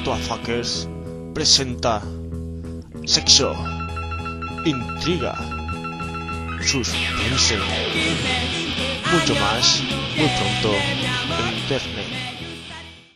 Motherfuckers presenta sexo, intriga, suspense, mucho más muy pronto en internet.